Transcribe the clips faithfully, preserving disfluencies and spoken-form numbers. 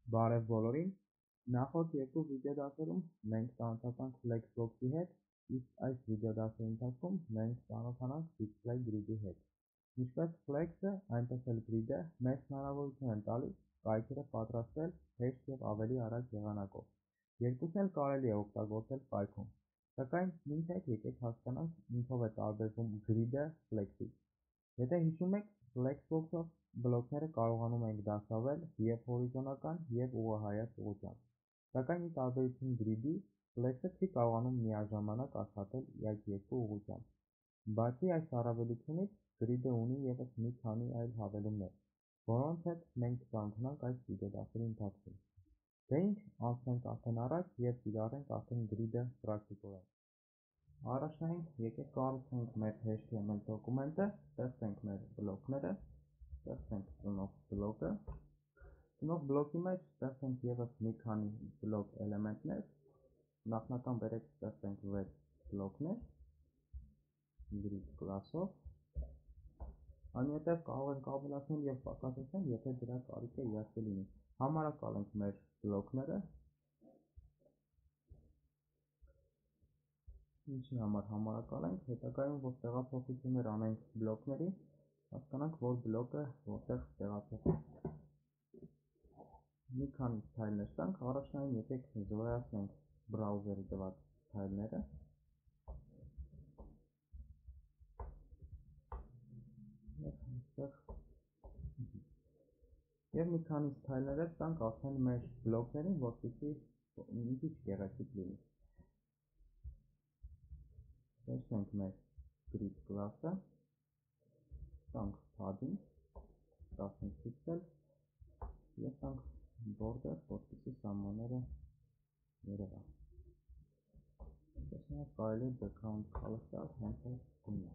Բարև բոլորին։ Նախորդ երկու վիդեոդասերում մենք ծանոթացանք Flexbox-ի հետ, իսկ այս վիդեոդասերի ընթացքում մենք ծանոթանանք Display Grid-ի հետ։ Ինչպես Flex-ը, այնպես էլ Grid-ը մեզ հնարավորություն են տալիս կայքերը պատրաստել հեշտ և ավելի արագ եղանակով։ Երկուսն էլ կարելի է օգտագործել կայքում, սակայն մինչ այդ եկեք հասկանանք ինչով է տարբերվում Grid-ը Flex-ից։ Եթե հիշում եք, Flexbox-ով բլոկները կարողանում ենք դասավել և հորիզոնական և ուղղահայաց ուղղությամբ, սակայն ի տարբերություն Grid-ի, Flex-ը չի կարողանում միաժամանակ աշխատել այդ երկու ուղղությամբ։ Բացի այս առավելությունից, Grid-ը ունի ևս մի քանի այլ հավելումներ, որոնց հետ մենք կծանոթանանք այս վիդեոդասերի ընթացքում։ Դե ինչ, անցնենք արդեն առաջ և կիրառենք արդեն Grid-ը պրակտիկորեն։ Առաջնային եկեք կառուցենք մեր H T M L դոկումենտը, ստեղծենք մեր բլոկները, ստեղծենք ծնող բլոկը, ծնող բլոկի մեջ ստեղծենք ևս մի քանի բլոկ էլեմենտներ, նախնական բերեք ստեղծենք վեց բլոկներ, Grid class-ով, այնուհետև կարող ենք ավելացնել և պակասեցնել, եթե դրա կարիքը իհարկե լինի։ Համարակալենք մեր բլոկները, ինչի համար համարակալենք, հետագայում որ տեղափոխություններ անենք բլոկների, հասկանանք, որ բլոկը որտեղ տեղափոխենք։ Մի քանի սթայլներ տանք, առաջնային եկեք զորացնենք բրաուզերի տված սթայլները։ Եվ մի քանի սթայլներ էլ տանք արդեն մեր բլոկներին, որպեսզի մի քիչ գեղեցիկ լինի։ Տեսնենք մեր Grid class-ը, տանք padding տասնհինգ պիքսել և տանք border, որպեսզի սահմանները երևան։ Տեսնենք կարելի է background color տալ հենց այս գույնը։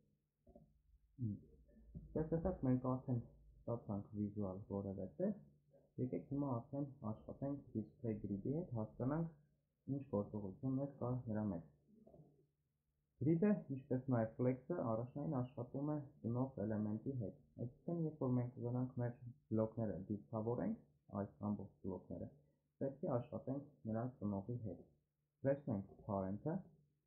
Պես տեսակ մենք արդեն ստացանք վիզուալ որևէ տեղ, եկեք հիմա արդեն աշխատենք Display Grid-ի հետ, հասկանանք ինչ գործողություններ կա նրա մեջ։ Grid-ը, ինչպես նաև Flex-ը, առաջնային աշխատում է ծնող էլեմենտի հետ, այսինքն երբ որ մենք կգնանք մեր բլոկները դիսկավորենք, այս ամբողջ բլոկները, պետք է աշխատենք նրա ծնողի հետ։ Վերցնենք parent-ը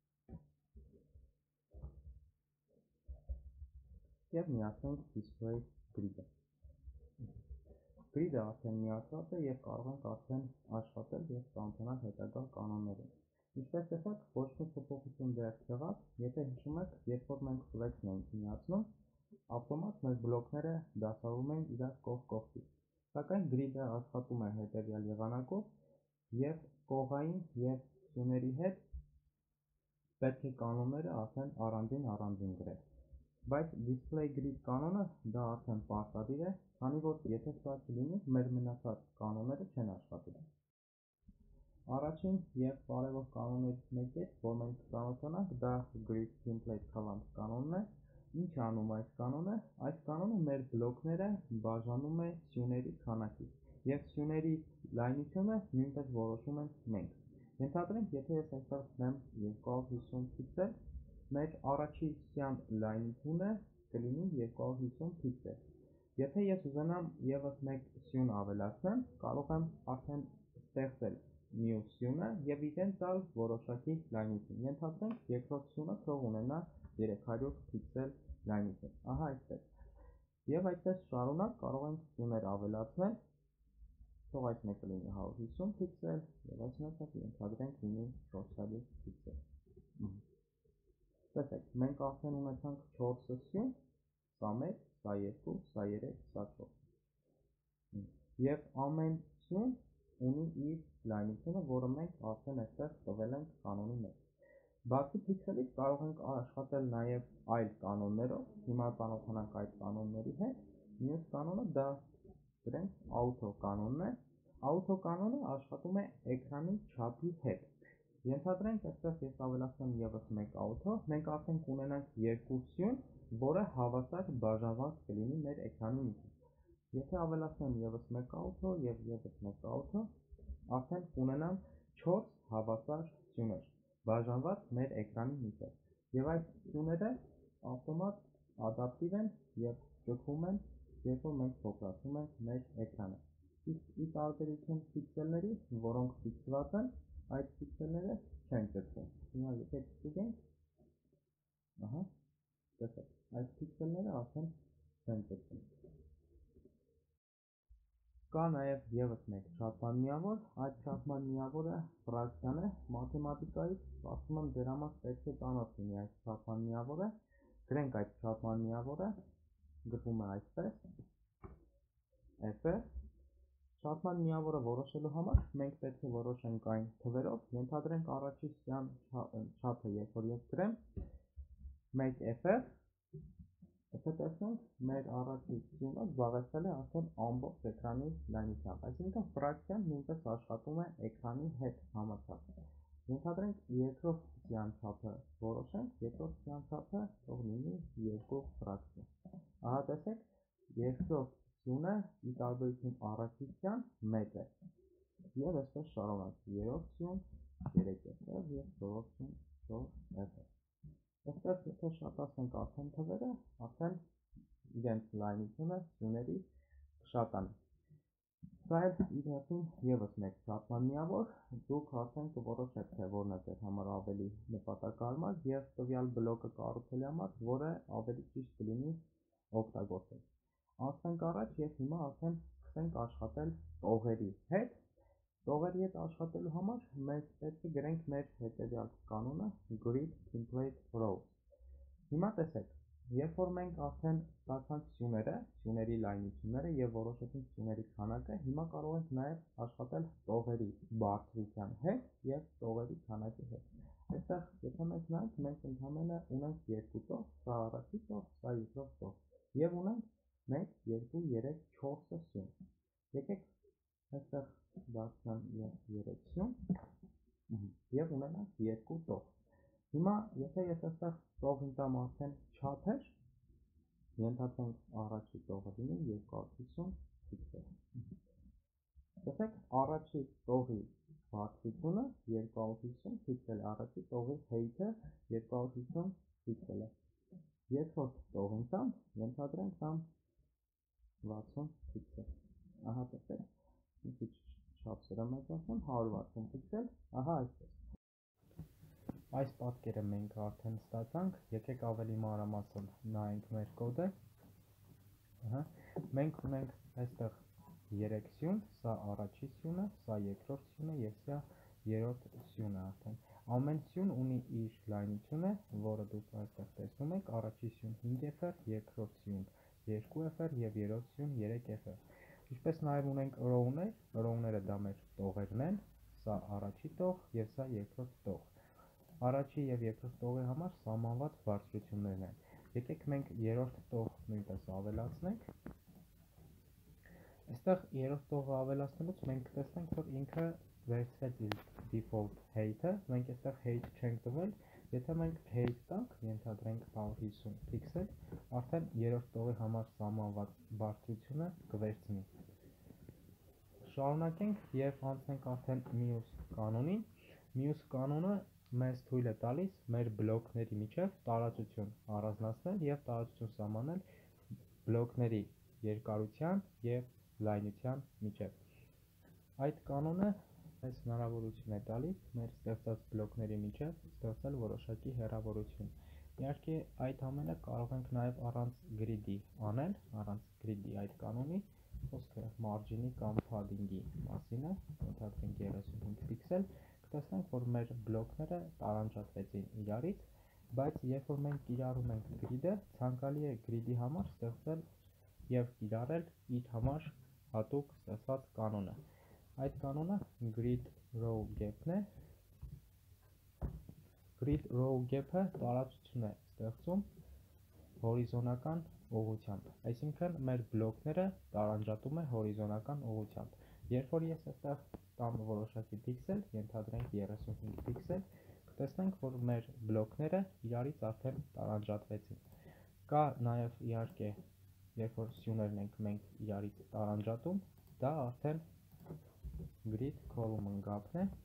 և միացնենք Display Grid-ը։ Grid-ը արդեն միացված է և կարող ենք արդեն աշխատել և ծանոթանալ հետագա կանոններին։ Ինչպես տեսակ, ոչ մի փոփոխություն դեռ չեղավ, եթե հիշում եք, երբ որ մենք Flex-ն էինք միացնում, ավտոմատ մեր բլոկները դասավորվում էին իրար կողք կողքի, սակայն Grid-ը աշխատում է հետևյալ եղանակով և կողային և սյուների հետ պետք է կանոնները արդեն առանձին առանձին գրել։ Բայց Display Grid կանոնը դա արդեն պարտադիր է, քանի որ եթե սա չլինի, մեր մնացած կանոնները չեն աշխատի։ Առաջին և կարևոր կանոններից մեկը, որ մենք կծանոթանանք, դա Grid Template Command կանոնն է։ Ինչ է անում այս կանոնը։ Այս կանոնը մեր բլոկները բաժանում է սյուների քանակի և սյուների լայնությունը նույնպես որոշում ենք մենք։ Ենթադրենք, եթե ես այստեղ դնեմ երկու հարյուր հիսուն պիքսել, մեր առաջի սյան լայնությունը կլինի երկու հարյուր հիսուն պիքսել։ Եթե ես ուզենամ ևս մեկ սյուն ավելացնեմ, կարող եմ արդեն ստեղծել մյուս սյունը և իրեն տալ որոշակի լայնություն։ Ենթադրենք երկրորդ սյունը թող ունենա երեք հարյուր պիքսել լայնություն, ահա այդպես։ Եվ այդպես շարունակ կարող ենք սյուներ ավելացնել, թող այս մեկը լինի հարյուր հիսուն պիքսել և այս մեկը ենթադրենք լինի չորս հարյուր պիքսել։ Տեսեք, մենք արդեն ունեցանք չորս սյուն, սա մեկ, սա երկու, սա երեք, սա չորս։ Եվ ամեն սյուն ունի իր լայնությունը, որը մենք արդեն այստեղ տվել ենք կանոնի մեջ։ Բացի պիքսելից կարող ենք աշխատել նաև այլ կանոններով, հիմա ծանոթանանք այդ կանոնների հետ։ Մյուս կանոնը դա գրենք auto կանոնն է։ Auto կանոնը աշխատում է էկրանի չափի հետ։ Ենթադրենք այստեղ ես ավելացնեմ ևս մեկ auto, մենք արդեն կունենանք երկու սյուն, որը հավասար բաժանված կլինի մեր էկրանի միջև։ Եթե ավելացնեմ ևս մեկ auto և ևս մեկ auto, արդեն կունենամ չորս հավասար սյուներ, բաժանված մեր էկրանի միջև։ Եվ այս սյուները ավտոմատ ադապտիվ են և ճկվում են, երբ որ մենք փոքրացնում ենք մեր էկրանը։ Իսկ ի տարբերություն պիքսելների, որոնք ֆիքսված են, այդ պիքսելները չեն կտրվում։ Հիմա եթե ստուգենք, ահա, տեսեք, այդ պիքսելները արդեն չեն կտրվում։ Կա նաև ևս մեկ շփման միավոր, այդ շփման միավորը ֆրակցիան է, մաթեմատիկայից ասում եմ դեր համար պետք է ծանոթ լինի այդ շփման միավորը, գրենք այդ շփման միավորը, գրվում է այսպես, f-ը, շփման միավորը որոշելու համար մենք պետք է որոշենք այն թվերով, ենթադրենք առաջի սյան չափը երբ որ ես գրեմ, մեկ f-ը, եթե տեսնենք, մեր առաջի սյունը զբաղեցրել է արդեն ամբողջ էկրանի լայնությամբ, այսինքն ֆրակցիան նույնպես աշխատում է էկրանի հետ համաչափ։ Ենթադրենք երկրորդ սյան չափը որոշենք, երկրորդ սյան չափը թող լինի երկու ֆրակցիա։ Ահա տեսեք, երկրորդ սյունը ի տարբերություն առաջի սյան մեկ է։ Եվ այսպես շարունակ, երրորդ սյուն երեք f-ը եւ չորրորդ սյուն չորս f-ը։ Այստեղ եթե շատացնենք արդեն թվերը, արդեն իրենց լայնությունը սյուների կշատանի։ Սա էլ իր հերթին ևս մեկ շփման միավոր, դուք արդեն կորոշեք, թե որն է ձեր համար ավելի նպատակահարմար եւ տվյալ բլոկը կառուցելու համար, որը ավելի ճիշտ կլինի օգտագործել։ Անցնենք առաջ եւ հիմա արդեն սկսենք աշխատել տողերի հետ։ Տողերի հետ աշխատելու համար մենք պետք է գրենք մեր հետևյալ կանոնը grid template row։ Հիմա տեսեք, երբ որ մենք արդեն ստացանք սյուները, սյուների լայնությունները եւ որոշեցինք սյուների քանակը, հիմա կարող ենք նաեւ աշխատել տողերի բարձրության հետ եւ տողերի քանակի հետ։ Այստեղ եթե մենք նայենք, մենք ընդհանրապես ունենք երկու տող, սա առաջի տող, սա երկրորդ տող եւ ունենք մեկ, երկու, երեք, չորս սյուն։ Եկեք այստեղ դարձնեմ երեք սյուն եւ ունենանք երկու տող։ Հիմա եթե ես այստեղ տողին տամ արդեն չափեր, ենթադրենք առաջի տողը լինի երկու հիսուն պիքսել։ Տեսեք, առաջի տողի բարձրությունը երկու հիսուն պիքսել է, առաջի տողի height-ը երկու հիսուն պիքսել է։ Երկրորդ տողին տամ, ենթադրենք տամ վաթսուն պիքսել։ Ահա տեսեք, մի քիչ չափսերը մեծացնեմ, հարյուր վաթսուն պիքսել, ահա այսպես։ Այս պատկերը մենք արդեն ստացանք, եկեք ավելի մանրամասն նայենք մեր կոդը։ Ահա, մենք ունենք այստեղ երեք սյուն, սա առաջի սյունը, սա երկրորդ սյունը եւ սա երրորդ սյունը արդեն։ Ամեն սյուն ունի իր լայնությունը, որը դուք այստեղ տեսնում եք, առաջի սյուն հինգ f-ը, երկրորդ սյուն երկու f-ը եւ երրորդ սյուն երեք f-ը։ Ինչպես նաեւ ունենք row-ներ, row-ները դա մեր տողերն են, սա առաջի տող եւ սա երկրորդ տող։ Առաջի եւ երկրորդ տողի համար սահմանված բարձրություններն են։ Եկեք մենք երրորդ տող նույնպես ավելացնենք։ Այստեղ երրորդ տողը ավելացնելուց մենք տեսնենք, որ ինքը վերցրեց իր default height-ը, մենք այստեղ height չենք տվել, եթե մենք height տանք, ենթադրենք հարյուր հիսուն պիքսել, արդեն երրորդ տողի համար սահմանված բարձրությունը կվերցնի։ Շարունակենք եւ անցնենք արդեն մյուս կանոնին։ Մյուս կանոնը մեզ թույլ է տալիս մեր բլոկների միջև տարածություն առանձնացնել եւ տարածություն սահմանել բլոկների երկարության եւ լայնության միջև։ Այդ կանոնը մեզ հնարավորություն է տալիս մեր ստեղծած բլոկների միջև ստեղծել որոշակի հեռավորություն։ Իհարկե այդ ամենը կարող ենք նաեւ առանց grid-ի անել, առանց grid-ի այդ կանոնի, խոսքը margin-ի կամ padding-ի մասին է, ենթադրենք երեսունհինգ պիքսել, կտեսնենք, որ մեր բլոկները տարանջատվեցին իրարից, բայց երբ որ մենք կիրառում ենք grid-ը, ցանկալի է grid-ի համար ստեղծել եւ կիրառել իր համար հատուկ ստեղծված կանոնը։ Այդ կանոնը grid row gap-ն է։ Grid row gap-ը տարածություն է ստեղծում հորիզոնական ուղղությամբ, այսինքն մեր բլոկները տարանջատում է հորիզոնական ուղղությամբ։ Երբ որ ես այստեղ տամ որոշակի պիքսել, ենթադրենք երեսունհինգ պիքսել, կտեսնենք, որ մեր բլոկները իրարից արդեն տարանջատվեցին։ Կա նաև իհարկե, երբ որ սյուներն ենք մենք իրարից տարանջատում, դա արդեն grid column gap-ն է։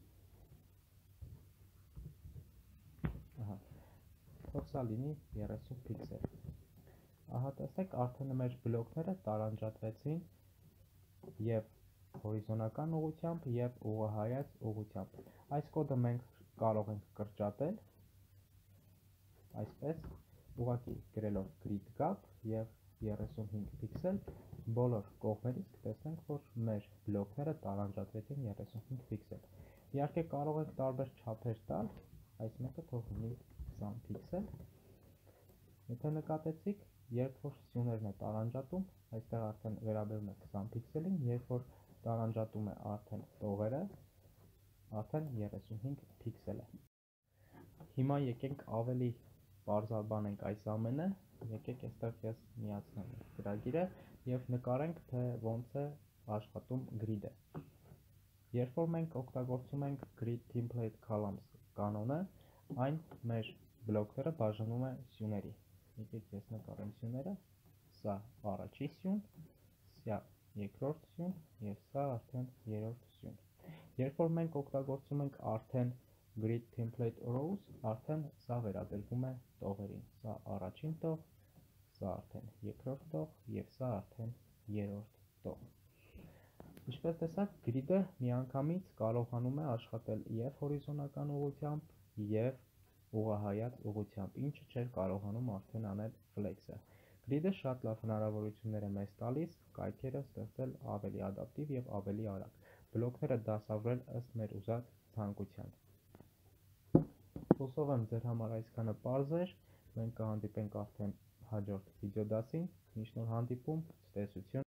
Ահա, թող սա լինի երեսուն պիքսել։ Ահա տեսեք, արդեն մեր բլոկները տարանջատվեցին եւ հորիզոնական ուղղությամբ և ուղղահայաց ուղղությամբ։ Այս կոդը մենք կարող ենք կրճատել այսպես, ուղղակի գրելով grid gap և երեսունհինգ պիքսել, բոլոր կողմերից կտեսնենք, որ մեր բլոկները տարանջատվեցին երեսունհինգ պիքսել։ Իհարկե կարող ենք տարբեր չափեր տալ, այս մեկը թող լինի քսան պիքսել։ Եթե նկատեցիք, երբ որ սյուներն է տարանջատում, այստեղ արդեն վերաբերում է քսան պիքսելին, երբ որ տարանջատում է արդեն տողերը, արդեն երեսունհինգ պիքսել է։ Հիմա եկենք ավելի պարզաբանենք այս ամենը, եկեք այստեղ ես միացնեմ ծրագիրը և նկարենք, թե ոնց է աշխատում grid-ը։ Երբ որ մենք օգտագործում ենք grid template columns կանոնը, այն մեր բլոկները բաժանում է սյուների։ Եկեք ես նկարեմ սյուները, սա առաջի սյուն, սա երկրորդ սյուն և սա արդեն երրորդ սյուն։ Երբ որ մենք օգտագործում ենք արդեն grid template rows, արդեն սա վերաբերվում է տողերին, սա առաջին տող, սա արդեն երկրորդ տող և սա արդեն երրորդ տող։ Ինչպես տեսաք, grid-ը միանգամից կարողանում է աշխատել և հորիզոնական ուղղությամբ, և ուղղահայաց ուղղությամբ, ինչը չէր կարողանում արդեն անել flex-ը։ Grid-ը շատ լավ հնարավորություններ է մեզ տալիս կայքերը ստեղծել ավելի ադապտիվ և ավելի արագ, բլոկները դասավորել ըստ մեր ուզած ցանկության։ Հուսով եմ ձեր համար այսքանը պարզ էր, մենք կհանդիպենք արդեն հաջորդ վիդեոդասին, մինչ նոր հանդիպում, ցտեսություն։